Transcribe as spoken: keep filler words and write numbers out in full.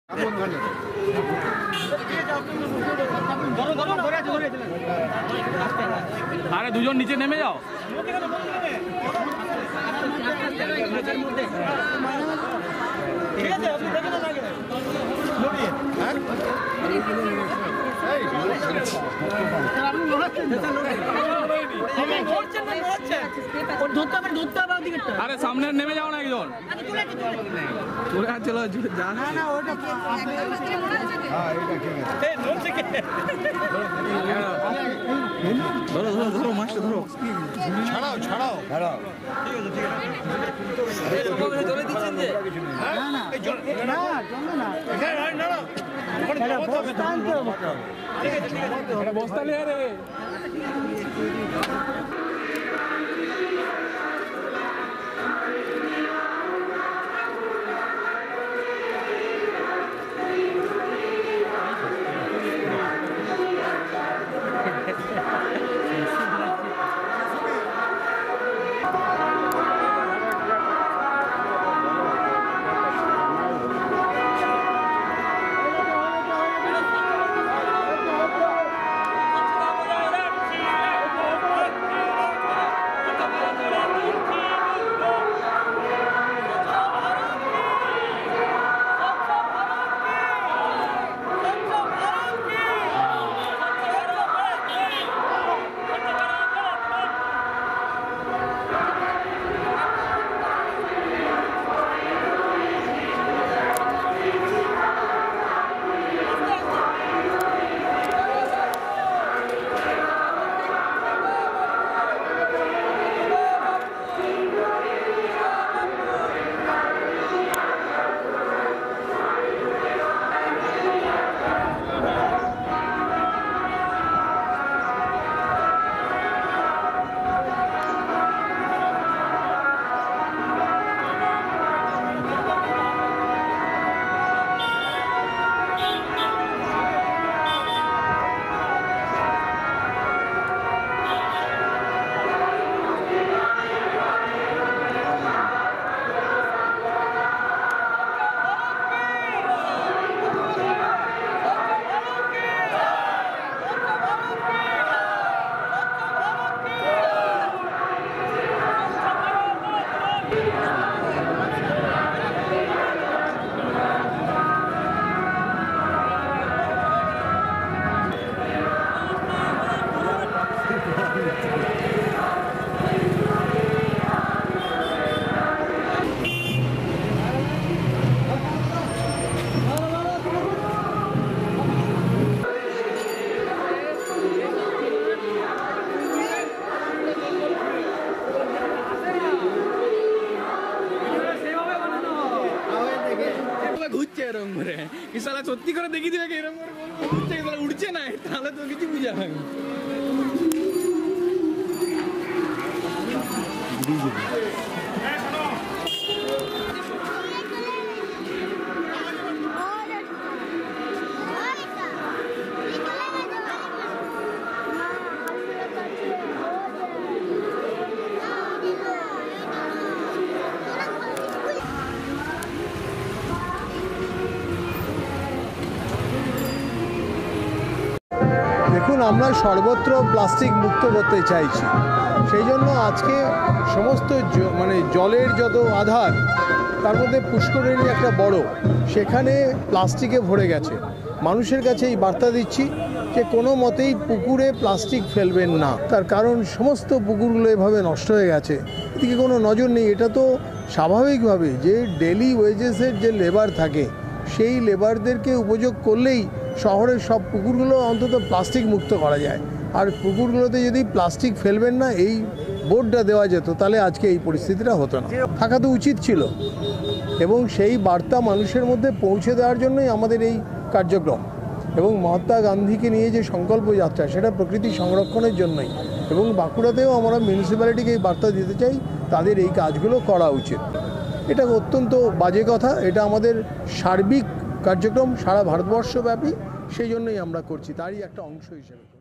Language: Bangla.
আরে দুজন নিচে নেমে যাও। আরে সামনে নেমে যাও না একজন। চলো ধরো ধরো ধরো মাছটা ধরো, ছাড়াও ছাড়াও ছাড়াও। চলে দিচ্ছেন যে বস্তা নিয়ে রে। ঘুরছে এরকম করে ইসালা সত্যি করে দেখি দিবে এরকম করে ঘুরছে, উঠছে না তাহলে তো কিছু বুঝা হয়। দেখুন, আমরা সর্বত্র প্লাস্টিক মুক্ত করতে চাইছি, সেই জন্য আজকে সমস্ত মানে জলের যত আধার তার মধ্যে পুষ্করিণী একটা বড়, সেখানে প্লাস্টিকে ভরে গেছে। মানুষের কাছে এই বার্তা দিচ্ছি যে কোনো মতেই পুকুরে প্লাস্টিক ফেলবেন না, তার কারণ সমস্ত পুকুরগুলো এভাবে নষ্ট হয়ে গেছে, এদিকে কোনো নজর নেই। এটা তো স্বাভাবিকভাবে যে ডেলি ওয়েজেসের যে লেবার থাকে সেই লেবারদেরকে উপযোগ করলেই শহরের সব পুকুরগুলো অন্তত প্লাস্টিক মুক্ত করা যায়। আর পুকুরগুলোতে যদি প্লাস্টিক ফেলবেন না এই বোর্ডটা দেওয়া যেত তাহলে আজকে এই পরিস্থিতিটা হতো না, থাকা তো উচিত ছিল। এবং সেই বার্তা মানুষের মধ্যে পৌঁছে দেওয়ার জন্যই আমাদের এই কার্যক্রম। এবং মহাত্মা গান্ধীকে নিয়ে যে সংকল্প যাত্রা সেটা প্রকৃতি সংরক্ষণের জন্যই। এবং বাঁকুড়াতেও আমরা মিউনিসিপ্যালিটিকে এই বার্তা দিতে চাই তাদের এই কাজগুলো করা উচিত। এটা অত্যন্ত বাজে কথা, এটা আমাদের সার্বিক কার্যক্রম সারা ভারতবর্ষব্যাপী, সেই জন্যই আমরা করছি, তারই একটা অংশ হিসেবে।